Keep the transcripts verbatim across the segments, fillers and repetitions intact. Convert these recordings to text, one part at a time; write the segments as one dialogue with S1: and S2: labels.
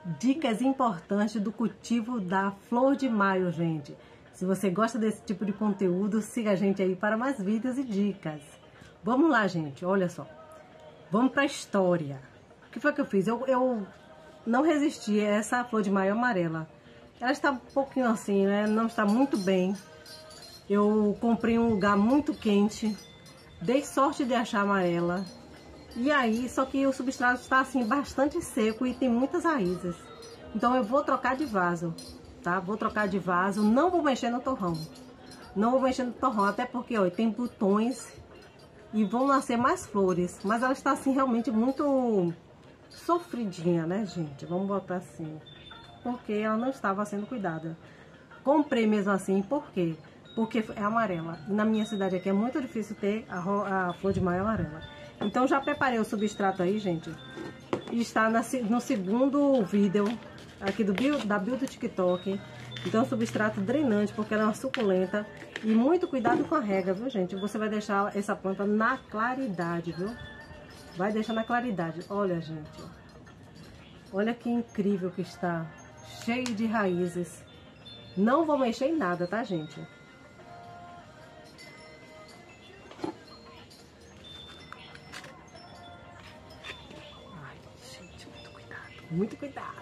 S1: Dicas importantes do cultivo da flor de maio, gente. Se você gosta desse tipo de conteúdo, siga a gente aí para mais vídeos e dicas. Vamos lá, gente, olha só. Vamos para a história. O que foi que eu fiz? Eu, eu não resisti a essa flor de maio amarela. Ela está um pouquinho assim, né? Não está muito bem. Eu comprei um lugar muito quente. Dei sorte de achar amarela. E aí, só que o substrato está assim bastante seco e tem muitas raízes. Então eu vou trocar de vaso, tá? Vou trocar de vaso, não vou mexer no torrão. Não vou mexer no torrão, até porque, ó, tem botões e vão nascer mais flores. Mas ela está assim realmente muito sofridinha, né, gente? Vamos botar assim. Porque ela não estava sendo cuidada. Comprei mesmo assim, por quê? Porque é amarela. Na minha cidade aqui é muito difícil ter a, a flor de maio amarela. Então já preparei o substrato aí, gente. E está na, no segundo vídeo aqui do bio, da bio do TikTok. Então substrato drenante, porque ela é uma suculenta. E muito cuidado com a rega, viu, gente? Você vai deixar essa planta na claridade, viu? Vai deixar na claridade. Olha, gente. Olha que incrível que está. Cheio de raízes. Não vou mexer em nada, tá, gente? Muito cuidado.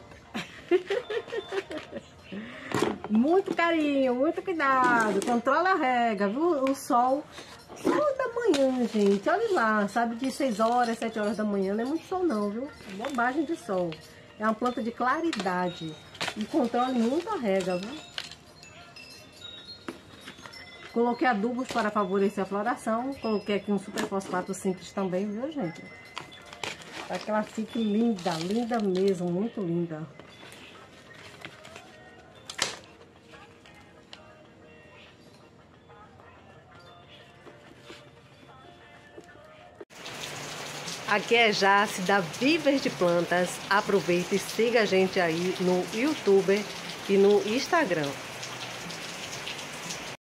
S1: Muito carinho, muito cuidado. Controla a rega, viu? O sol, sol da manhã, gente. Olha lá, sabe, de seis horas, sete horas da manhã. Não é muito sol não, viu? É bobagem de sol. É uma planta de claridade. E controla muito a rega, viu? Coloquei adubos para favorecer a floração. Coloquei aqui um super fosfato simples também, viu, gente? Para que ela fique linda, linda mesmo, muito linda. Aqui é Jace da Viver de Plantas. Aproveita e siga a gente aí no YouTube e no Instagram.